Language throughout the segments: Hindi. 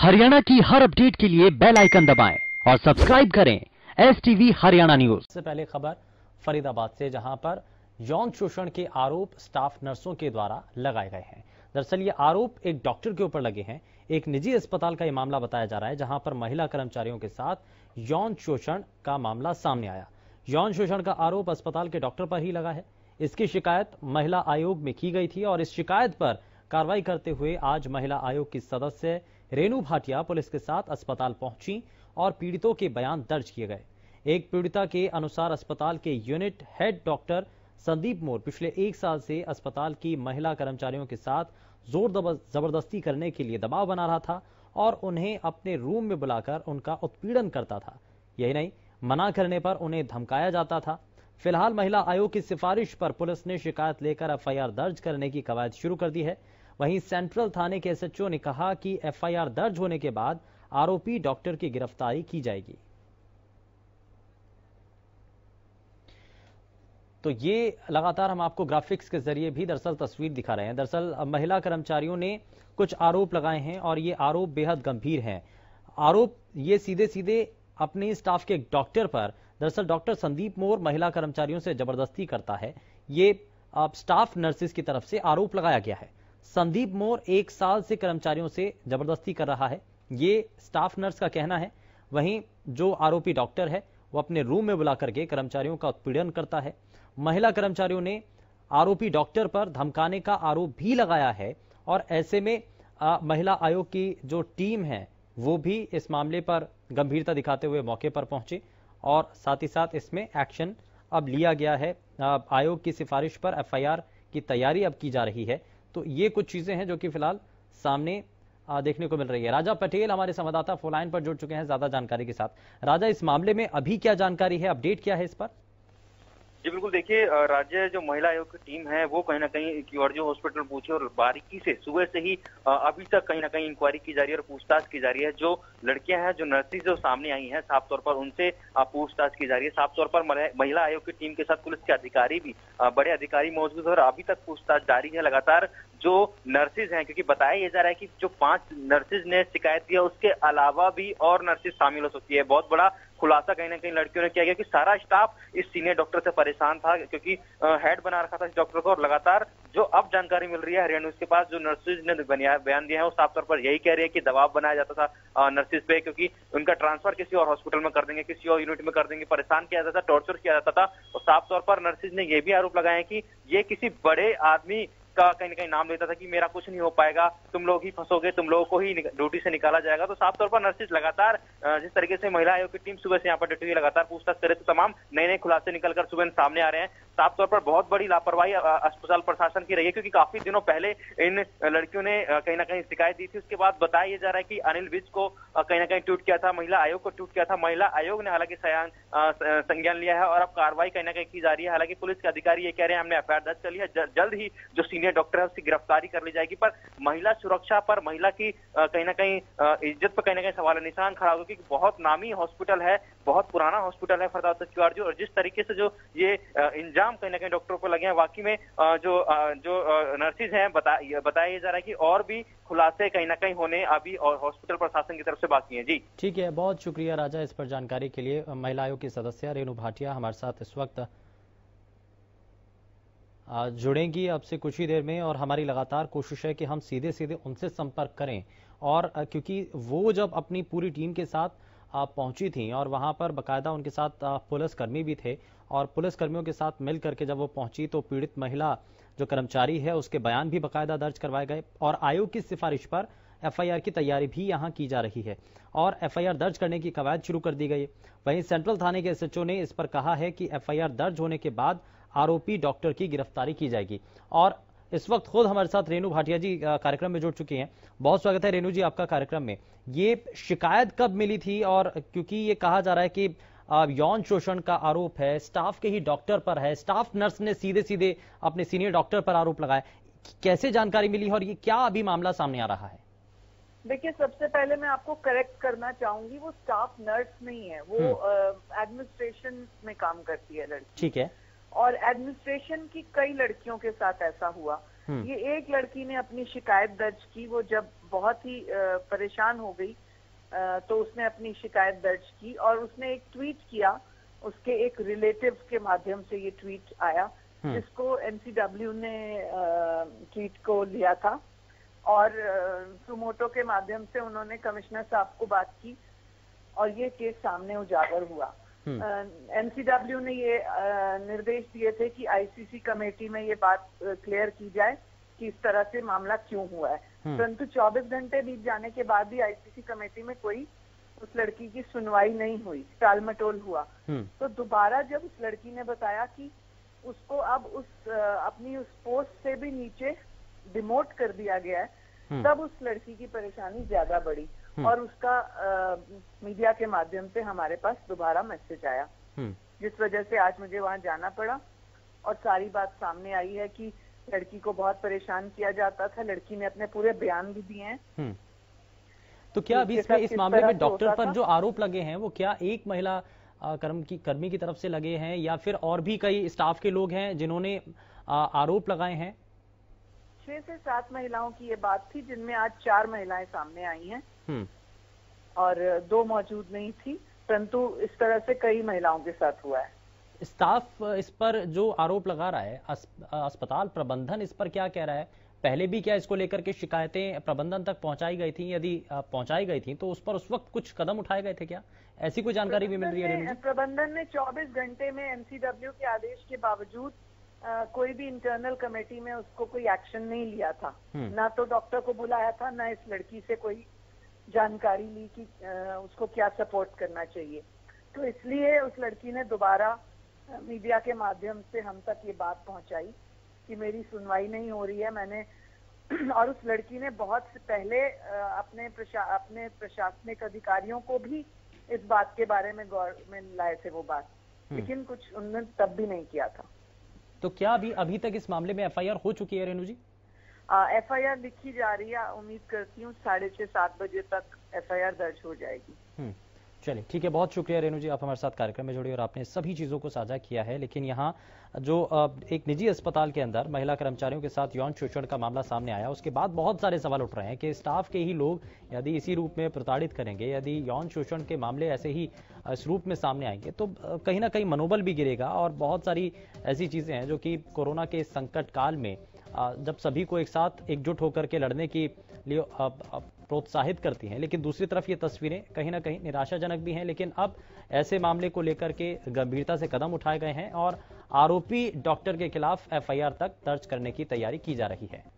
हरियाणा की हर अपडेट के लिए बेल आइकन दबाएं और सब्सक्राइब करें STV हरियाणा न्यूज। सबसे पहले खबर फरीदाबाद से, जहां पर यौन शोषण के आरोप स्टाफ नर्सों के द्वारा लगाए गए हैं। दरअसल ये आरोप एक डॉक्टर के ऊपर लगे हैं। एक निजी अस्पताल का ये मामला बताया जा रहा है, जहां पर महिला कर्मचारियों के साथ यौन शोषण का मामला सामने आया। यौन शोषण का आरोप अस्पताल के डॉक्टर पर ही लगा है। इसकी शिकायत महिला आयोग में की गई थी और इस शिकायत पर कार्रवाई करते हुए आज महिला आयोग की सदस्य रेणु भाटिया पुलिस के साथ अस्पताल पहुंची और पीड़ितों के बयान दर्ज किए गए। एक पीड़िता के अनुसार अस्पताल के unit head doctor Sandeep More पिछले 1 साल से अस्पताल की महिला कर्मचारियों के साथ जोर जबरदस्ती करने के लिए दबाव बना रहा था और उन्हें अपने रूम में बुलाकर उनका उत्पीड़न करता था। यही नहीं, मना करने पर उन्हें धमकाया जाता था। फिलहाल महिला आयोग की सिफारिश पर पुलिस ने शिकायत लेकर FIR दर्ज करने की कवायद शुरू कर दी है। वहीं सेंट्रल थाने के SHO ने कहा कि FIR दर्ज होने के बाद आरोपी डॉक्टर की गिरफ्तारी की जाएगी। तो ये लगातार हम आपको ग्राफिक्स के जरिए भी दरअसल तस्वीर दिखा रहे हैं। दरअसल महिला कर्मचारियों ने कुछ आरोप लगाए हैं और ये आरोप बेहद गंभीर हैं। आरोप ये सीधे सीधे अपने स्टाफ के डॉक्टर पर, दरअसल डॉक्टर संदीप मोर महिला कर्मचारियों से जबरदस्ती करता है। ये स्टाफ नर्सिस की तरफ से आरोप लगाया गया है। संदीप मोर 1 साल से कर्मचारियों से जबरदस्ती कर रहा है, ये स्टाफ नर्स का कहना है। वहीं जो आरोपी डॉक्टर है वो अपने रूम में बुला करके कर्मचारियों का उत्पीड़न करता है। महिला कर्मचारियों ने आरोपी डॉक्टर पर धमकाने का आरोप भी लगाया है और ऐसे में महिला आयोग की जो टीम है वो भी इस मामले पर गंभीरता दिखाते हुए मौके पर पहुंचे और साथ ही साथ इसमें एक्शन अब लिया गया है। आयोग की सिफारिश पर FIR की तैयारी अब की जा रही है। तो ये कुछ चीजें हैं जो कि फिलहाल सामने देखने को मिल रही है। राजा पटेल हमारे संवाददाता फोन लाइन पर जुड़ चुके हैं ज्यादा जानकारी के साथ। राजा, इस मामले में अभी क्या जानकारी है, अपडेट क्या है इस पर? जी बिल्कुल, देखिए राज्य जो महिला आयोग की टीम है वो कहीं ना कहीं क्यूआरजी हॉस्पिटल पहुंची और बारीकी से सुबह से ही अभी तक कहीं ना कहीं इंक्वायरी की जा रही है और पूछताछ की जा रही है। जो लड़कियां हैं, जो नर्सिस जो सामने आई हैं, साफ तौर पर उनसे पूछताछ की जा रही है। साफ तौर पर महिला आयोग की टीम के साथ पुलिस के अधिकारी भी, बड़े अधिकारी मौजूद है और अभी तक पूछताछ जारी है। लगातार जो नर्सिस हैं, क्योंकि बताया यह जा रहा है कि जो 5 नर्सिस ने शिकायत दिया उसके अलावा भी और नर्सिस शामिल हो सकती है। बहुत बड़ा खुलासा कहीं ना कहीं लड़कियों ने किया गया कि सारा स्टाफ इस सीनियर डॉक्टर से परेशान था, क्योंकि हेड बना रखा था इस डॉक्टर को। और लगातार जो अब जानकारी मिल रही है हरियाणा न्यूज के पास, जो नर्सिस ने बयान दिया है वो साफ तौर पर यही कह रही है कि दबाव बनाया जाता था नर्सिस पे, क्योंकि उनका ट्रांसफर किसी और हॉस्पिटल में कर देंगे, किसी और यूनिट में कर देंगे, परेशान किया जाता था, टॉर्चर किया जाता था। और साफ तौर पर नर्सिस ने यह भी आरोप लगाया है कि ये किसी बड़े आदमी का कहीं ना कहीं नाम लेता था कि मेरा कुछ नहीं हो पाएगा, तुम लोग ही फंसोगे, तुम लोगों को ही ड्यूटी से निकाला जाएगा। तो साफ तौर पर नर्सिस लगातार जिस तरीके से महिला आयोग की टीम सुबह से यहाँ पर डटी हुई लगातार पूछताछ करे, तो तमाम नए नए खुलासे निकलकर सुबह सामने आ रहे हैं। साफ तौर पर बहुत बड़ी लापरवाही अस्पताल प्रशासन की रही है, क्योंकि काफी दिनों पहले इन लड़कियों ने कहीं ना कहीं शिकायत दी थी। उसके बाद बताया जा रहा है कि अनिल विज को कहीं ना कहीं ट्वीट किया था, महिला आयोग को ट्वीट किया था। महिला आयोग ने हालांकि संज्ञान लिया है और अब कार्रवाई कहीं ना कहीं की जा रही है। हालांकि पुलिस के अधिकारी ये कह रहे हैं हमने FIR दर्ज कर लिया है, जल्द ही जो सीनियर डॉक्टर है उसकी गिरफ्तारी कर ली जाएगी। पर महिला सुरक्षा पर, महिला की कहीं ना कहीं इज्जत पर कहीं ना कहीं सवाल निशान खड़ा होगा, क्योंकि बहुत नामी हॉस्पिटल है, बहुत पुराना हॉस्पिटल है फरीदाबाद क्यूआरजी। और जिस तरीके से जो ये इंजाम कहीं ना कहीं डॉक्टरों पर लगे हैं, वाकई में जो नर्सिस हैं, बताया जा रहा है कि और भी खुलासे कहीं ना कहीं होने अभी और हॉस्पिटल प्रशासन की तरफ से बाकी हैं। जी ठीक है, बहुत शुक्रिया राजा इस पर जानकारी के लिए। महिला आयोग की सदस्य रेणु भाटिया हमारे साथ इस वक्त जुड़ेंगी अब से कुछ ही देर में और हमारी लगातार कोशिश है कि हम सीधे सीधे उनसे संपर्क करें। और क्योंकि वो जब अपनी पूरी टीम के साथ पहुंची थी और वहां पर बकायदा उनके साथ पुलिसकर्मी भी थे और पुलिसकर्मियों के साथ मिल करके जब वो पहुंची तो पीड़ित महिला जो कर्मचारी है उसके बयान भी बकायदा दर्ज करवाए गए और आयोग की सिफारिश पर FIR की तैयारी भी यहां की जा रही है और FIR दर्ज करने की कवायद शुरू कर दी गई। वहीं सेंट्रल थाने के SHO ने इस पर कहा है कि FIR दर्ज होने के बाद आरोपी डॉक्टर की गिरफ्तारी की जाएगी। और इस वक्त खुद हमारे साथ रेणु भाटिया जी कार्यक्रम में जुड़ चुकी हैं। बहुत स्वागत है रेणु जी आपका कार्यक्रम में। ये शिकायत कब मिली थी? और क्योंकि ये कहा जा रहा है कि यौन शोषण का आरोप है, स्टाफ के ही डॉक्टर पर है, स्टाफ नर्स ने सीधे सीधे अपने सीनियर डॉक्टर पर आरोप लगाया, कैसे जानकारी मिली और ये क्या अभी मामला सामने आ रहा है? देखिए, सबसे पहले मैं आपको करेक्ट करना चाहूंगी, वो स्टाफ नर्स नहीं है, वो एडमिनिस्ट्रेशन में काम करती है लड़की। ठीक है। और एडमिनिस्ट्रेशन की कई लड़कियों के साथ ऐसा हुआ ये एक लड़की ने अपनी शिकायत दर्ज की, वो जब बहुत ही परेशान हो गई तो उसने अपनी शिकायत दर्ज की और उसने एक ट्वीट किया, उसके एक रिलेटिव के माध्यम से ये ट्वीट आया जिसको एनसीडब्ल्यू ने ट्वीट को लिया था और सुमोटो के माध्यम से उन्होंने कमिश्नर साहब को बात की और ये केस सामने उजागर हुआ। एनसीडब्ल्यू ने ये निर्देश दिए थे कि आईसीसी कमेटी में ये बात क्लियर की जाए कि इस तरह से मामला क्यों हुआ है, परंतु 24 घंटे बीत जाने के बाद भी आईसीसी कमेटी में कोई उस लड़की की सुनवाई नहीं हुई, टालमटोल हुआ। तो दोबारा जब उस लड़की ने बताया कि उसको अब अपनी उस पोस्ट से भी नीचे डिमोट कर दिया गया है, तब उस लड़की की परेशानी ज्यादा बढ़ी और उसका मीडिया के माध्यम से हमारे पास दोबारा मैसेज आया, जिस वजह से आज मुझे वहां जाना पड़ा और सारी बात सामने आई है कि लड़की को बहुत परेशान किया जाता था। लड़की ने अपने पूरे बयान भी दिए हैं। तो क्या अभी इस मामले में डॉक्टर पर जो आरोप लगे हैं वो क्या एक महिला कर्मी की तरफ से लगे हैं या फिर और भी कई स्टाफ के लोग हैं जिन्होंने आरोप लगाए हैं? 6 से 7 महिलाओं की ये बात थी, जिनमें आज 4 महिलाएं सामने आई हैं और 2 मौजूद नहीं थी, परंतु इस तरह से कई महिलाओं के साथ हुआ है। स्टाफ इस पर जो आरोप लगा रहा है, अस्पताल प्रबंधन इस पर क्या कह रहा है? पहले भी क्या इसको लेकर के शिकायतें प्रबंधन तक पहुंचाई गई थी? यदि पहुंचाई गई थी तो उस पर उस वक्त कुछ कदम उठाए गए थे क्या? ऐसी कोई जानकारी भी मिल रही है? प्रबंधन ने 24 घंटे में एनसीडब्ल्यू के आदेश के बावजूद कोई भी इंटरनल कमेटी में उसको कोई एक्शन नहीं लिया था, ना तो डॉक्टर को बुलाया था, ना इस लड़की से कोई जानकारी ली कि उसको क्या सपोर्ट करना चाहिए। तो इसलिए उस लड़की ने दोबारा मीडिया के माध्यम से हम तक ये बात पहुंचाई कि मेरी सुनवाई नहीं हो रही है। मैंने और उस लड़की ने बहुत पहले अपने प्रशासनिक अधिकारियों को भी इस बात के बारे में गौर में लाए थे वो बात, लेकिन कुछ उन्होंने तब भी नहीं किया था। तो क्या अभी तक इस मामले में एफआईआर हो चुकी है रेणु जी? एफआईआर लिखी जा रही है, उम्मीद करती हूँ 6:30-7 बजे तक एफआईआर दर्ज हो जाएगी। चलिए ठीक है, बहुत शुक्रिया रेणु जी, आप हमारे साथ कार्यक्रम में जुड़ी और आपने सभी चीजों को साझा किया है। लेकिन यहाँ जो एक निजी अस्पताल के अंदर महिला कर्मचारियों के साथ यौन शोषण का मामला सामने आया, उसके बाद बहुत सारे सवाल उठ रहे हैं कि स्टाफ के ही लोग यदि इसी रूप में प्रताड़ित करेंगे, यदि यौन शोषण के मामले ऐसे ही इस रूप में सामने आएंगे तो कहीं ना कहीं मनोबल भी गिरेगा। और बहुत सारी ऐसी चीजें हैं जो कि कोरोना के संकट काल में जब सभी को एक साथ एकजुट होकर के लड़ने के लिए प्रोत्साहित करती हैं, लेकिन दूसरी तरफ ये तस्वीरें कहीं ना कहीं निराशाजनक भी हैं। लेकिन अब ऐसे मामले को लेकर के गंभीरता से कदम उठाए गए हैं और आरोपी डॉक्टर के खिलाफ एफआईआर तक दर्ज करने की तैयारी की जा रही है।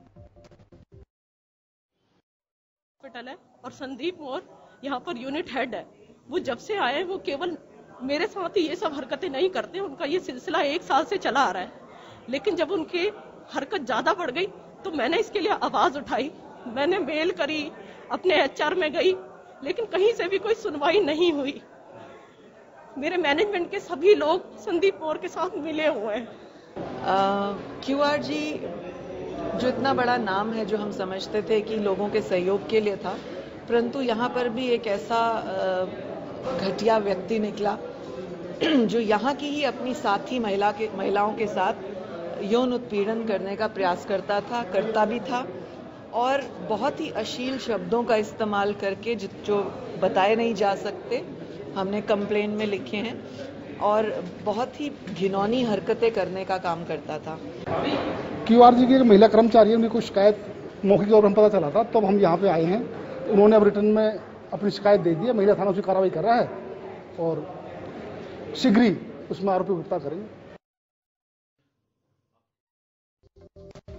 हॉस्पिटल है और संदीप मोर यहाँ पर यूनिट हेड है। वो जब से आए वो केवल मेरे साथ ही ये सब हरकतें नहीं करते, उनका ये सिलसिला 1 साल से चला आ रहा है। लेकिन जब उनकी हरकत ज्यादा बढ़ गई तो मैंने इसके लिए आवाज उठाई, मैंने मेल करी, अपने एचआर में गई, लेकिन कहीं से भी कोई सुनवाई नहीं हुई। मेरे मैनेजमेंट के सभी लोग संदीप मोर के साथ मिले हुए हैं। क्यूआरजी जो इतना बड़ा नाम है, जो हम समझते थे कि लोगों के सहयोग के लिए था, परंतु यहाँ पर भी एक ऐसा घटिया व्यक्ति निकला जो यहाँ की ही अपनी साथी महिलाओं के साथ यौन उत्पीड़न करने का प्रयास करता भी था और बहुत ही अश्लील शब्दों का इस्तेमाल करके जो बताए नहीं जा सकते हमने कंप्लेन में लिखे हैं और बहुत ही घिनौनी हरकतें करने का काम करता था। क्यूआरजी की महिला कर्मचारियों की कुछ शिकायत मौखिक तौर पर हम पता चला था, तब हम यहाँ पे आए हैं। उन्होंने अब रिटर्न में अपनी शिकायत दे दी है, महिला थाना उसकी कार्रवाई कर रहा है और शीघ्र ही उसमें आरोपी गिरफ्तार करेंगे।